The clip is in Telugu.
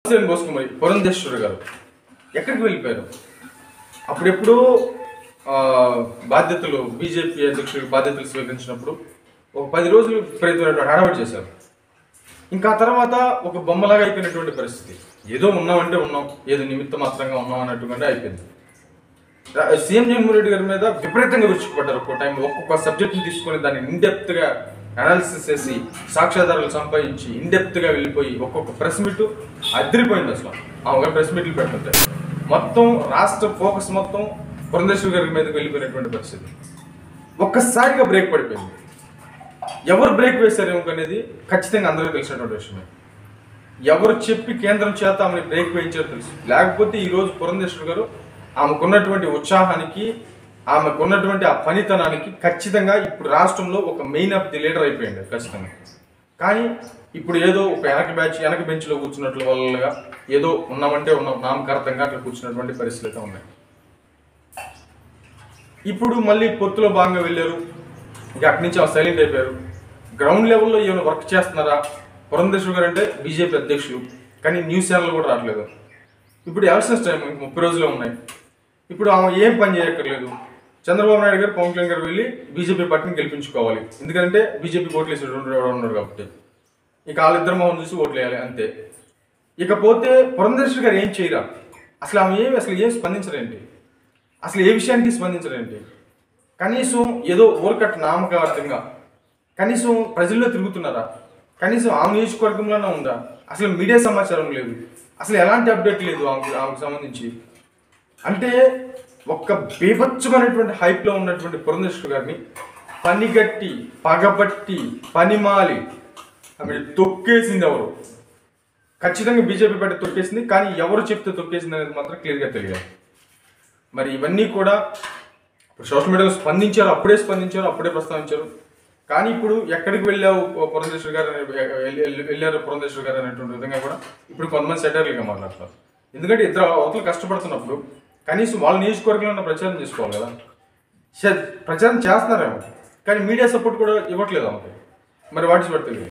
బోసుకుమరి పురంధేశ్వరి గారు ఎక్కడికి వెళ్ళిపోయారు? అప్పుడెప్పుడు బాధ్యతలు బీజేపీ అధ్యక్షుడికి బాధ్యతలు స్వీకరించినప్పుడు ఒక 10 రోజులు విపరీతమైనటువంటి హడావిడి చేశారు. ఇంకా తర్వాత ఒక బొమ్మలాగా అయిపోయినటువంటి పరిస్థితి. ఏదో ఉన్నామంటే ఉన్నాం, ఏదో నిమిత్త మాత్రంగా ఉన్నాం అన్నట్టుగానే అయిపోయింది. సీఎం జగన్మోహన్ రెడ్డి గారి మీద విపరీతంగా విరుచుకుపడ్డారు. ఒక్కో టైం ఒక్కొక్క సబ్జెక్ట్ని తీసుకొని దాన్ని ఇన్డెప్త్గా అనాలిసిస్ చేసి సాక్ష్యాధారాలు సంపాదించి ఇన్డెప్త్గా వెళ్ళిపోయి ఒక్కొక్క ప్రెస్ మీట్ అదిరిపోయింది. అసలు ఆమె ప్రెస్ మీట్లు పెడుతుంటే మొత్తం రాష్ట్ర ఫోకస్ మొత్తం పురంధేశ్వరి గారి మీదకి వెళ్ళిపోయినటువంటి పరిస్థితి. ఒక్కసారిగా బ్రేక్ పడిపోయింది. ఎవరు బ్రేక్ వేశారు అనేది ఖచ్చితంగా అందరికీ తెలిసినటువంటి విషయమే. ఎవరు చెప్పి కేంద్రం చేత ఆమెను బ్రేక్ వేయించారో తెలుసు. లేకపోతే ఈరోజు పురంధేశ్వరి గారు ఆమెకున్నటువంటి ఉత్సాహానికి, ఆమెకున్నటువంటి ఆ పనితనానికి ఖచ్చితంగా ఇప్పుడు రాష్ట్రంలో ఒక మెయిన్ ఆఫ్ ది లీడర్ అయిపోయింది ఖచ్చితంగా. కానీ ఇప్పుడు ఏదో ఒక వెనక బెంచ్లో కూర్చున్నట్లు వాళ్ళగా ఏదో ఉన్నామంటే ఉన్నాం నామకార్థంగా అట్లా కూర్చున్నటువంటి పరిస్థితులు ఉన్నాయి. ఇప్పుడు మళ్ళీ పొత్తులో భాగంగా వెళ్ళారు. ఇక అక్కడి నుంచి సైలెంట్ అయిపోయారు. గ్రౌండ్ లెవెల్లో ఏమైనా వర్క్ చేస్తున్నారా? పురంధేశ్వరి గారు అంటే బీజేపీ అధ్యక్షులు, కానీ న్యూస్ ఛానల్ కూడా రావట్లేదు. ఇప్పుడు ఎలక్షన్స్ టైం 30 రోజులే ఉన్నాయి. ఇప్పుడు ఆమె ఏం పని చేయక్కర్లేదు. చంద్రబాబు నాయుడు గారు, పవన్ కళ్యాణ్ గారు వెళ్ళి బీజేపీ పార్టీని గెలిపించుకోవాలి. ఎందుకంటే బీజేపీ ఓట్లు వేసి ఉన్నారు కాబట్టి ఇక వాళ్ళిద్దరు మొహం చూసి ఓట్లు వేయాలి అంతే. ఇకపోతే పురంధేశ్వరి గారు ఏం చేయరా? అసలు ఆమె ఏం స్పందించరేంటి? అసలు ఏ విషయానికి స్పందించరేంటి? కనీసం ఏదో ఓర్కట్ నామకార్థంగా కనీసం ప్రజల్లో తిరుగుతున్నారా? కనీసం ఆమె నియోజకవర్గంలోనే ఉందా? అసలు మీడియా సమాచారం లేదు, అసలు ఎలాంటి అప్డేట్ లేదు ఆమెకు సంబంధించి. అంటే ఒక్క బీభత్సమైనటువంటి హైప్లో ఉన్నటువంటి పురంధేశ్వరి గారిని పనిగట్టి, పగబట్టి, పనిమాలి ఆమె తొక్కేసింది ఎవరు? ఖచ్చితంగా బీజేపీ పార్టీ తొక్కేసింది. కానీ ఎవరు చెప్తే తొక్కేసింది అనేది మాత్రం క్లియర్గా తెలియదు. మరి ఇవన్నీ కూడా సోషల్ మీడియాలో స్పందించారు, అప్పుడే ప్రస్తావించారు. కానీ ఇప్పుడు ఎక్కడికి వెళ్ళారు పురంధేశ్వరి గారు అనేటువంటి విధంగా కూడా ఇప్పుడు కొంతమంది సెటర్లుగా మాట్లాడతారు. ఎందుకంటే ఇద్దరు అవతలు కష్టపడుతున్నప్పుడు కనీసం వాళ్ళ నియోజకవర్గంలో ఉన్న ప్రచారం చేసుకోవాలి కదా. ప్రచారం చేస్తున్నారేమో, కానీ మీడియా సపోర్ట్ కూడా ఇవ్వట్లేదు ఆమెకి. మరి వాటి తెలియదు.